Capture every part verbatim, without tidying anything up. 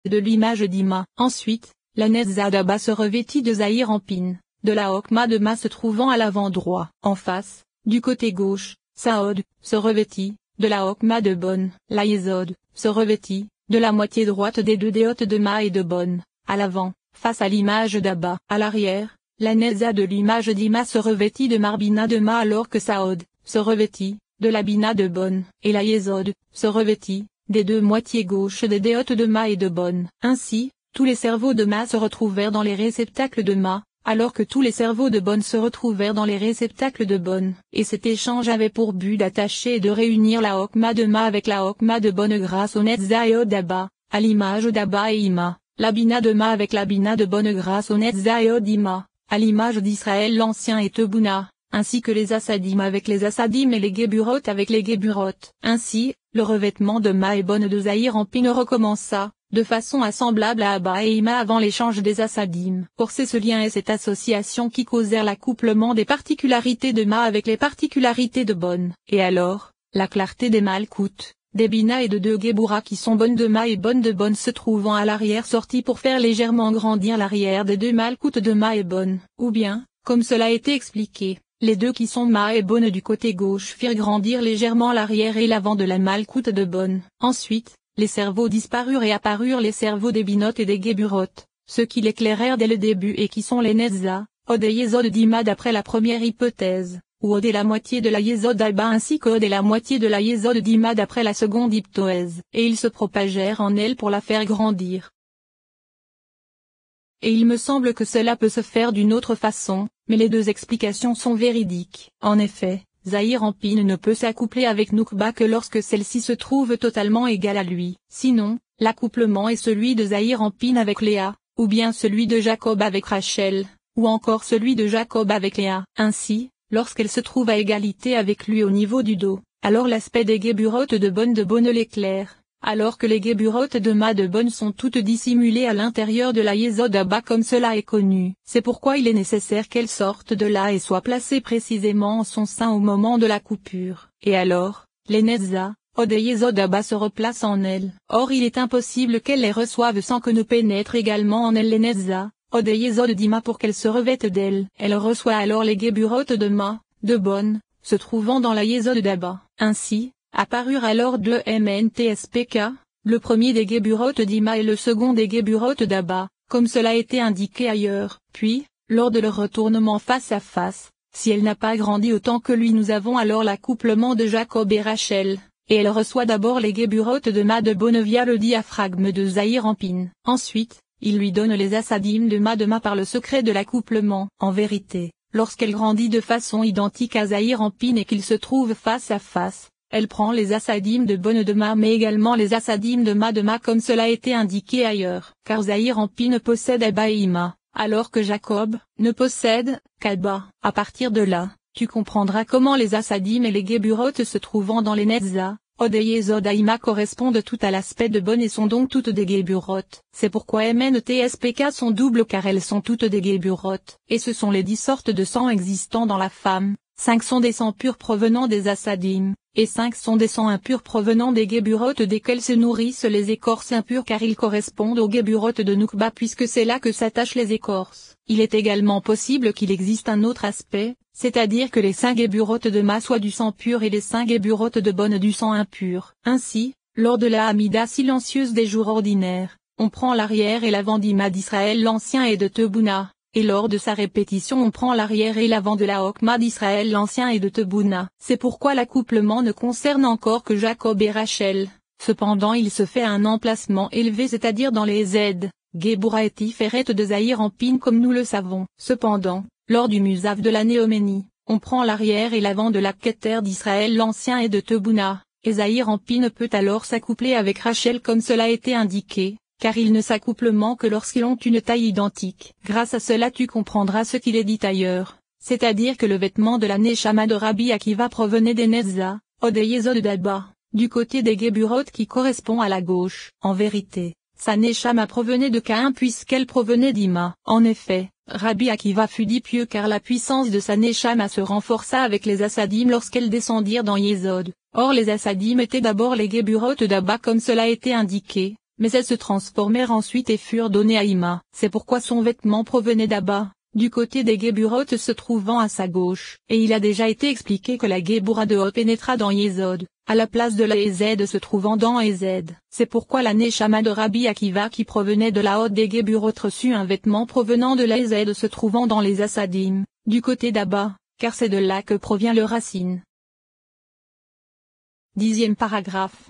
de l'image d'Ima. Ensuite, la Netza d'Abba se revêtit de Zahir en pin, de la Hokma de Ma se trouvant à l'avant droit. En face, du côté gauche, Saod, se revêtit, de la Hokma de Bon. La Yesod, se revêtit, de la moitié droite des deux déotes de Ma et de Bon, à l'avant, face à l'image d'Abba. À l'arrière, la Netza de l'image d'Ima se revêtit de Marbina de Ma alors que Saod, se revêtit, de la Bina de Bon, et la Yesod, se revêtit, des deux moitiés gauches des déotes de Ma et de Bon. Ainsi, tous les cerveaux de Ma se retrouvèrent dans les réceptacles de Ma, alors que tous les cerveaux de Bon se retrouvèrent dans les réceptacles de Bon. Et cet échange avait pour but d'attacher et de réunir la Hokma de Ma avec la Hokma de Bon grâce au Netzaïod d'Abba, à l'image d'Abba et Ima, la Bina de Ma avec la Bina de Bon grâce au Netzaïod d'Ima, à l'image d'Israël l'Ancien et Tebouna, ainsi que les Assadim avec les Assadim et les Geburot avec les Geburot. Ainsi, le revêtement de Ma et Bon de Zahir en pin recommença, de façon semblable à Abba et Ima avant l'échange des Assadim. Or c'est ce lien et cette association qui causèrent l'accouplement des particularités de Ma avec les particularités de Bon. Et alors, la clarté des Malkout, des Bina et de deux Gebura qui sont bonnes de Ma et bonnes de Bon se trouvant à l'arrière sortit pour faire légèrement grandir l'arrière des deux Malkout de Ma et Bon. Ou bien, comme cela a été expliqué, les deux qui sont Ma et Bon du côté gauche firent grandir légèrement l'arrière et l'avant de la Malkout de Bon. Ensuite, les cerveaux disparurent et apparurent les cerveaux des Binot et des Geburot, ceux qui l'éclairèrent dès le début et qui sont les Netza, Od et Yesod d'Ima d'après la première hypothèse, ou Od et la moitié de la Yesod d'Abba ainsi qu'Od et la moitié de la Yesod d'Ima d'après la seconde hypothèse. Et ils se propagèrent en elle pour la faire grandir. Et il me semble que cela peut se faire d'une autre façon, mais les deux explications sont véridiques. En effet, Zahir en pin ne peut s'accoupler avec Noukba que lorsque celle-ci se trouve totalement égale à lui. Sinon, l'accouplement est celui de Zahir en pin avec Léa, ou bien celui de Jacob avec Rachel, ou encore celui de Jacob avec Léa. Ainsi, lorsqu'elle se trouve à égalité avec lui au niveau du dos, alors l'aspect des Geburot de Bon de Bon l'éclaire, alors que les Geburot de Ma de Bon sont toutes dissimulées à l'intérieur de la Yesod d'Abba comme cela est connu. C'est pourquoi il est nécessaire qu'elle sorte de là et soit placée précisément en son sein au moment de la coupure. Et alors, les Netza, Od et Yesod d'Abba se replacent en elle. Or il est impossible qu'elle les reçoive sans que ne pénètrent également en elle les Netza, Od et Yesod d'Ima pour qu'elle se revête d'elle. Elle reçoit alors les Geburot de Ma, de Bon, se trouvant dans la Yesod d'Abba. Ainsi, apparurent alors deux M N T S P K, le premier des Geburot d'Ima et le second des Geburot d'Abba, comme cela a été indiqué ailleurs. Puis, lors de leur retournement face à face, si elle n'a pas grandi autant que lui nous avons alors l'accouplement de Jacob et Rachel, et elle reçoit d'abord les Geburot de Ma de Bon via le diaphragme de Zahir en pin. Ensuite, il lui donne les Assadim de Ma de Ma par le secret de l'accouplement. En vérité, lorsqu'elle grandit de façon identique à Zahir en pin et qu'ils se trouvent face à face, elle prend les Assadim de Bon de Ma mais également les Assadim de Ma de Ma comme cela a été indiqué ailleurs. Car Zahir en pin possède Abba et Ima, alors que Jacob ne possède qu'Abba. À partir de là, tu comprendras comment les Assadim et les Geburot se trouvant dans les Netza, Od et Yesod d'Ima correspondent tout à l'aspect de Bon et sont donc toutes des Geburot. C'est pourquoi M N T S P K sont doubles car elles sont toutes des Geburot. Et ce sont les dix sortes de sang existant dans la femme. Cinq sont des sangs purs provenant des Assadim, et cinq sont des sangs impurs provenant des Geburot desquels se nourrissent les écorces impures car ils correspondent aux Geburot de Noukba puisque c'est là que s'attachent les écorces. Il est également possible qu'il existe un autre aspect, c'est-à-dire que les cinq Geburot de Ma soient du sang pur et les cinq Geburot de Bon du sang impur. Ainsi, lors de la Hamida silencieuse des jours ordinaires, on prend l'arrière et l'avant d'Ima d'Israël l'Ancien et de Tebouna. Et lors de sa répétition on prend l'arrière et l'avant de la Hokma d'Israël l'Ancien et de Tebouna. C'est pourquoi l'accouplement ne concerne encore que Jacob et Rachel. Cependant il se fait à un emplacement élevé c'est-à-dire dans les Z, Gebura et Tiferet de Zahir en pin comme nous le savons. Cependant, lors du Musaf de la Néoménie, on prend l'arrière et l'avant de la Keter d'Israël l'Ancien et de Tebouna, et Zahir en pin peut alors s'accoupler avec Rachel comme cela a été indiqué, car ils ne s'accouplent que lorsqu'ils ont une taille identique. Grâce à cela tu comprendras ce qu'il est dit ailleurs, c'est-à-dire que le vêtement de la Neshama de Rabbi Akiva provenait des Netza, Od et Yesod d'Abba, du côté des Geburot qui correspond à la gauche. En vérité, sa Neshama provenait de Caïn puisqu'elle provenait d'Ima. En effet, Rabbi Akiva fut dit pieux car la puissance de sa Neshama se renforça avec les Assadim lorsqu'elles descendirent dans Yesod. Or les Assadim étaient d'abord les Geburot d'Abba comme cela a été indiqué. mais elles se transformèrent ensuite et furent données à Ima. C'est pourquoi son vêtement provenait d'Abba, du côté des Géburotes se trouvant à sa gauche. Et il a déjà été expliqué que la Géboura de Hod pénétra dans Yésod, à la place de la Ézed se trouvant dans Ézed. C'est pourquoi la Neshama de Rabbi Akiva qui provenait de la Hod des Géburotes reçut un vêtement provenant de la Ézed se trouvant dans les Assadim, du côté d'Abba, car c'est de là que provient le racine. Dixième paragraphe.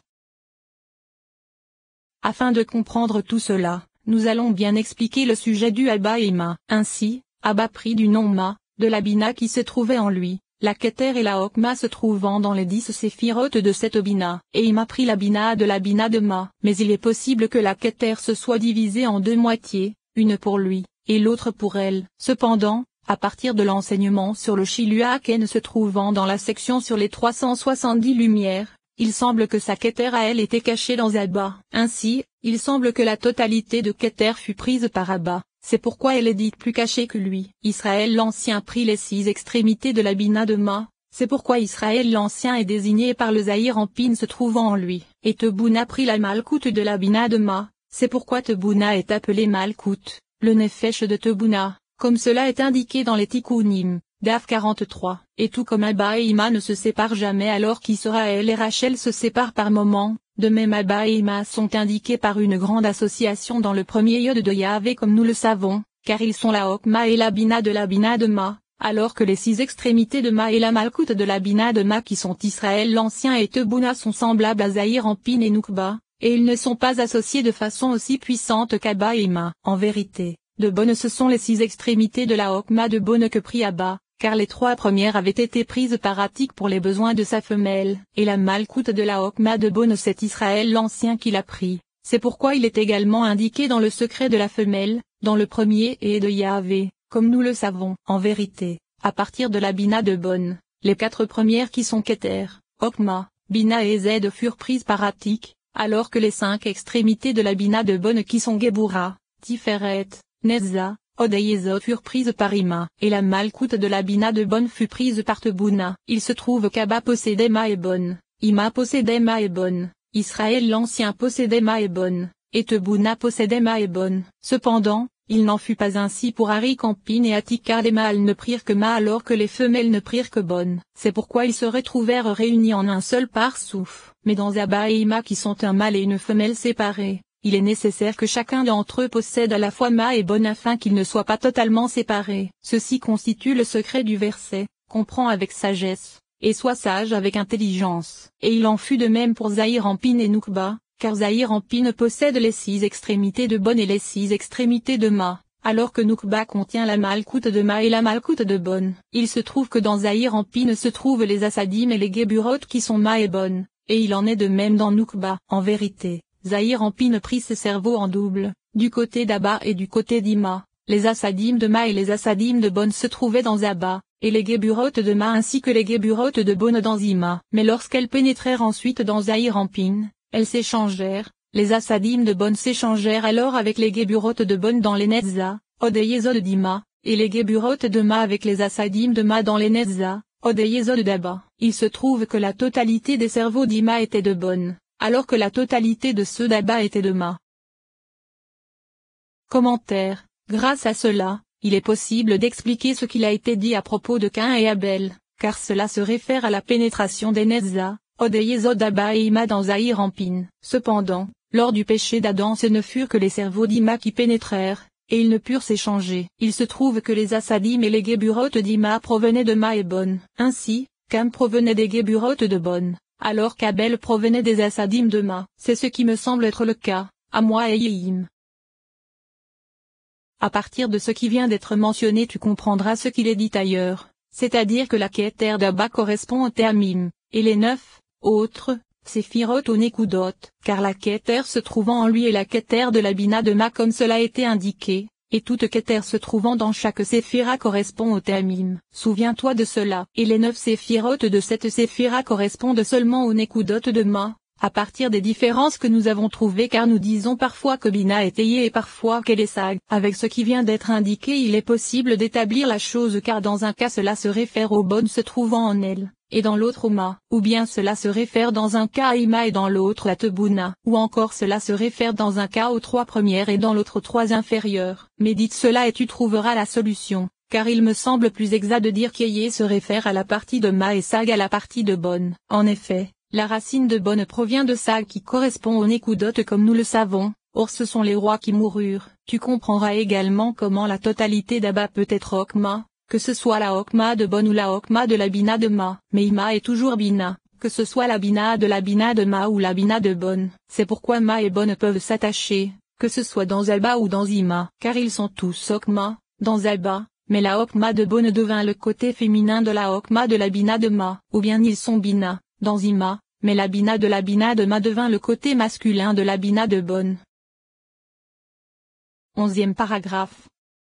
Afin de comprendre tout cela, nous allons bien expliquer le sujet du Abba et Ima. Ainsi, Abba prit du nom Ma, de la Bina qui se trouvait en lui, la Keter et la Okma se trouvant dans les dix séphirotes de cette Bina, et Ima prit la Bina de la Bina de Ma. Mais il est possible que la Keter se soit divisée en deux moitiés, une pour lui, et l'autre pour elle. Cependant, à partir de l'enseignement sur le Shiluaken se trouvant dans la section sur les trois cent soixante-dix lumières, il semble que sa Keter à elle était cachée dans Abba. Ainsi, il semble que la totalité de Keter fut prise par Abba, c'est pourquoi elle est dite plus cachée que lui. Israël l'Ancien prit les six extrémités de la Bina de Ma, c'est pourquoi Israël l'Ancien est désigné par le Zahir en Pin se trouvant en lui. Et Tebouna prit la Malkout de la Bina de Ma, c'est pourquoi Tebouna est appelé Malkout, le Nefesh de Tebouna, comme cela est indiqué dans les Tikkunim. Daf quarante-trois. Et tout comme Abba et Ima ne se séparent jamais alors qu'Israël et Rachel se séparent par moments, de même Abba et Ima sont indiqués par une grande association dans le premier Yod de Yahvé comme nous le savons, car ils sont la Okma et la Bina de la Bina de Ma, alors que les six extrémités de Ma et la Malkout de la Bina de Ma qui sont Israël l'Ancien et Tebouna sont semblables à Zahir en Pin et Noukba, et ils ne sont pas associés de façon aussi puissante qu'Abba et Ima. En vérité, de Bonne ce sont les six extrémités de la Okma de Bonne que prit Abba, car les trois premières avaient été prises par Atik pour les besoins de sa femelle, et la Malkout de la Okma de Bonne c'est Israël l'Ancien qui l'a pris. C'est pourquoi il est également indiqué dans le secret de la femelle, dans le premier et de Yahvé, comme nous le savons. En vérité, à partir de la Bina de Bonne, les quatre premières qui sont Keter, Okma, Bina et Zed furent prises par Atik, alors que les cinq extrémités de la Bina de Bonne qui sont Géboura, Tiferet, Nezza, Hod et Yésod furent prises par Ima, et la Malkout de la Bina de Bonne fut prise par Tebouna. Il se trouve qu'Abba possédait Ma et Bonne, Ima possédait Ma et Bonne, Israël l'Ancien possédait Ma et Bonne, et Tebouna possédait Ma et Bonne. Cependant, il n'en fut pas ainsi pour Arik en Pin et Atik car les mâles ne prirent que Ma alors que les femelles ne prirent que Bonne. C'est pourquoi ils se retrouvèrent réunis en un seul parsouf. Mais dans Abba et Ima qui sont un mâle et une femelle séparés, il est nécessaire que chacun d'entre eux possède à la fois Ma et Bonne afin qu'ils ne soient pas totalement séparés. Ceci constitue le secret du verset, comprends avec sagesse, et sois sage avec intelligence. Et il en fut de même pour Zahir en Pin et Noukba, car Zahir en Pin possède les six extrémités de Bonne et les six extrémités de Ma, alors que Noukba contient la Malkout de Ma et la Malkout de Bonne. Il se trouve que dans Zahir en Pin se trouvent les Assadim et les Géburotes qui sont Ma et Bonne, et il en est de même dans Noukba. En vérité, Zahir en Pin prit ses cerveaux en double, du côté d'Abba et du côté d'Ima. Les Assadim de Ma et les Assadim de Bonne se trouvaient dans Abba, et les Géburotes de Ma ainsi que les Géburotes de Bonne dans Ima. Mais lorsqu'elles pénétrèrent ensuite dans Zahir en Pin, elles s'échangèrent, les Assadim de Bonne s'échangèrent alors avec les Géburotes de Bonne dans les Nezza, Hod et Yésod d'Ima, et les Géburotes de Ma avec les Assadim de Ma dans les Nezza, Hod et Yésod d'Abba. Il se trouve que la totalité des cerveaux d'Ima était de Bonne, alors que la totalité de ceux d'Abba était de Ma. Commentaire. Grâce à cela, il est possible d'expliquer ce qu'il a été dit à propos de Caïn et Abel, car cela se réfère à la pénétration des Nezza, Hod et Yésod d'Abba et Ima dans Zahir en Pin. Cependant, lors du péché d'Adam ce ne furent que les cerveaux d'Ima qui pénétrèrent, et ils ne purent s'échanger. Il se trouve que les Assadim et les Géburotes d'Ima provenaient de Ma et Bonne. Ainsi, Caïn provenait des Géburotes de Bonne, alors qu'Abel provenait des Assadim de Ma. C'est ce qui me semble être le cas, à moi et Yéhim. À partir de ce qui vient d'être mentionné tu comprendras ce qu'il est dit ailleurs, c'est-à-dire que la Keter d'Abba correspond au Théamim, et les neuf autres, Séphirot au Nekudot, car la Keter se trouvant en lui est la Keter de la Bina de Ma comme cela a été indiqué, et toute Keter se trouvant dans chaque Séphira correspond au Théamim. Souviens-toi de cela. Et les neuf Séphirot de cette Séphira correspondent seulement au Nekudot de Ma, à partir des différences que nous avons trouvées car nous disons parfois que Bina est Tayé et parfois qu'elle est Sag. Avec ce qui vient d'être indiqué il est possible d'établir la chose car dans un cas cela se réfère aux bonnes se trouvant en elle, et dans l'autre au Ma, ou bien cela se réfère dans un cas à Ima et dans l'autre à Tebuna, ou encore cela se réfère dans un cas aux trois premières et dans l'autre aux trois inférieures. Médite cela et tu trouveras la solution, car il me semble plus exact de dire qu'Eye se réfère à la partie de Ma et Sag à la partie de Bon. En effet, la racine de Bon provient de Sag qui correspond au Nekudot comme nous le savons. Or ce sont les rois qui moururent. Tu comprendras également comment la totalité d'Abba peut être Okma, que ce soit la Okma de Bon ou la Okma de la Bina de Ma. Mais Ima est toujours Bina, que ce soit la Bina de la Bina de Ma ou la Bina de Bon. C'est pourquoi Ma et Bon peuvent s'attacher, que ce soit dans Abba ou dans Ima, car ils sont tous Okma, dans Abba, mais la Okma de Bon devint le côté féminin de la Okma de la Bina de Ma. Ou bien ils sont Bina, dans Ima, mais la Bina de la Bina de Ma devint le côté masculin de la Bina de Bon. Onzième paragraphe.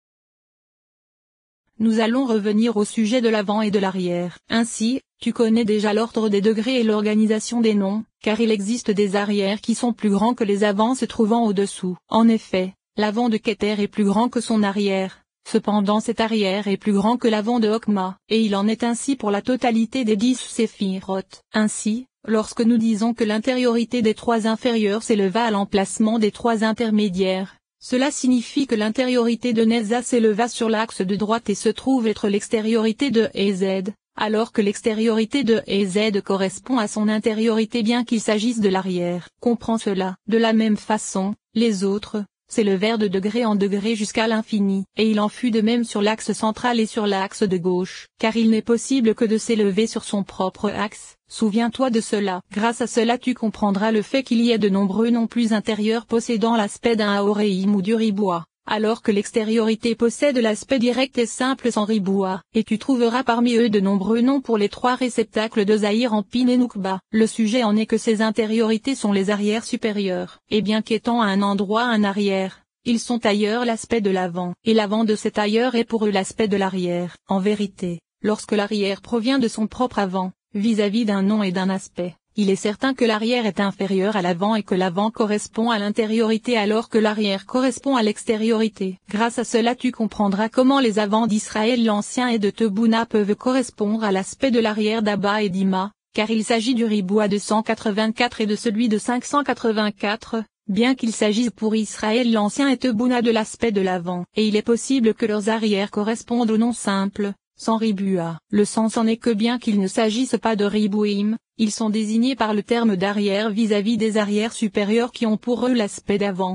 Nous allons revenir au sujet de l'avant et de l'arrière. Ainsi, tu connais déjà l'ordre des degrés et l'organisation des noms, car il existe des arrières qui sont plus grands que les avants se trouvant au-dessous. En effet, l'avant de Keter est plus grand que son arrière, cependant cet arrière est plus grand que l'avant de Okma, et il en est ainsi pour la totalité des dix séphiroth. Ainsi, lorsque nous disons que l'intériorité des trois inférieurs s'éleva à l'emplacement des trois intermédiaires, cela signifie que l'intériorité de Netza s'éleva sur l'axe de droite et se trouve être l'extériorité de E Z, alors que l'extériorité de E Z correspond à son intériorité bien qu'il s'agisse de l'arrière. Comprends cela. De la même façon, les autres, s'élevèrent de degré en degré jusqu'à l'infini, et il en fut de même sur l'axe central et sur l'axe de gauche, car il n'est possible que de s'élever sur son propre axe. Souviens-toi de cela. Grâce à cela tu comprendras le fait qu'il y ait de nombreux noms plus intérieurs possédant l'aspect d'un Aoreim ou du Riboua, alors que l'extériorité possède l'aspect direct et simple sans Riboua, et tu trouveras parmi eux de nombreux noms pour les trois réceptacles de Zahir Anpin et Nukba. Le sujet en est que ces intériorités sont les arrières supérieures, et bien qu'étant à un endroit un arrière, ils sont ailleurs l'aspect de l'avant, et l'avant de cet ailleurs est pour eux l'aspect de l'arrière. En vérité, lorsque l'arrière provient de son propre avant, vis-à-vis d'un nom et d'un aspect, il est certain que l'arrière est inférieur à l'avant et que l'avant correspond à l'intériorité alors que l'arrière correspond à l'extériorité. Grâce à cela tu comprendras comment les avants d'Israël l'Ancien et de Tebuna peuvent correspondre à l'aspect de l'arrière d'Abba et d'Ima, car il s'agit du Riboua de cent quatre-vingt-quatre et de celui de cinq cent quatre-vingt-quatre, bien qu'il s'agisse pour Israël l'Ancien et Tebuna de l'aspect de l'avant, et il est possible que leurs arrières correspondent au nom simple, sans Ribua. Le sens en est que bien qu'il ne s'agisse pas de Ribouim, ils sont désignés par le terme d'arrière vis-à-vis des arrières supérieures qui ont pour eux l'aspect d'avant.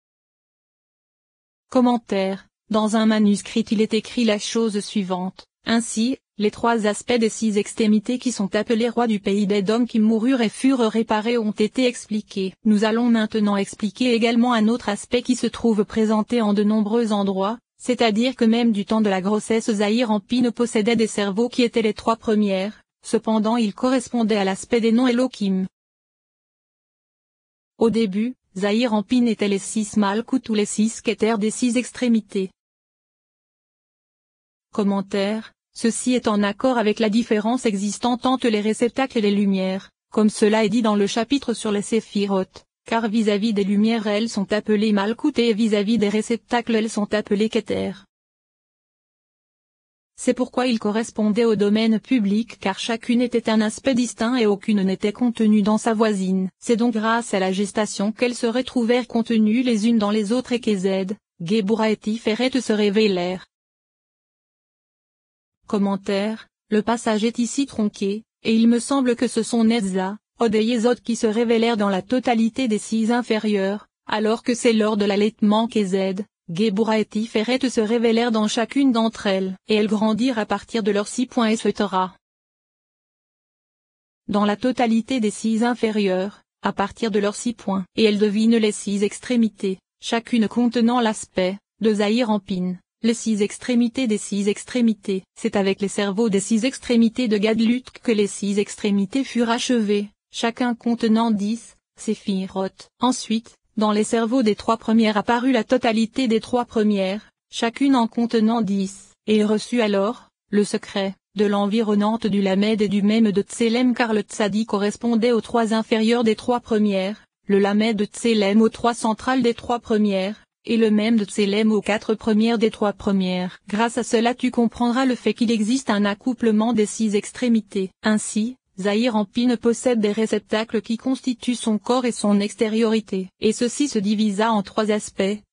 Commentaire. Dans un manuscrit il est écrit la chose suivante. Ainsi, les trois aspects des six extrémités qui sont appelés rois du pays d'Édom qui moururent et furent réparés ont été expliqués. Nous allons maintenant expliquer également un autre aspect qui se trouve présenté en de nombreux endroits, c'est-à-dire que même du temps de la grossesse Zahir Anpin possédait des cerveaux qui étaient les trois premières, cependant ils correspondaient à l'aspect des noms Elohim. Au début, Zahir Anpin était les six Malkout ou les six Keter des six extrémités. Commentaire. Ceci est en accord avec la différence existante entre les réceptacles et les lumières, comme cela est dit dans le chapitre sur les séphiroth. Car vis-à-vis des lumières elles sont appelées Malkout et vis-à-vis des réceptacles elles sont appelées Keter. C'est pourquoi ils correspondaient au domaine public car chacune était un aspect distinct et aucune n'était contenue dans sa voisine. C'est donc grâce à la gestation qu'elles se retrouvèrent contenues les unes dans les autres et qu'Ezed, Gebura et Tiferet se révélèrent. Commentaire. Le passage est ici tronqué, et il me semble que ce sont Netza, Od et Yesod qui se révélèrent dans la totalité des six inférieurs, alors que c'est lors de l'allaitement qu'Ezed, Gebura et Tiferet se révélèrent dans chacune d'entre elles, et elles grandirent à partir de leurs six points et cetera. Dans la totalité des six inférieurs, à partir de leurs six points, et elles devinent les six extrémités, chacune contenant l'aspect, de Zahir Anpin. Les six extrémités des six extrémités. C'est avec les cerveaux des six extrémités de Gadlut que les six extrémités furent achevées, chacun contenant dix, séphiroth. Ensuite, dans les cerveaux des trois premières apparut la totalité des trois premières, chacune en contenant dix, et il reçut alors, le secret, de l'environnante du Lamed et du même de Tselem car le Tzadi correspondait aux trois inférieurs des trois premières, le Lamed de Tselem aux trois centrales des trois premières, et le même de Tselem aux quatre premières des trois premières. Grâce à cela tu comprendras le fait qu'il existe un accouplement des six extrémités. Ainsi, Zahir Anpine possède des réceptacles qui constituent son corps et son extériorité. Et ceci se divisa en trois aspects,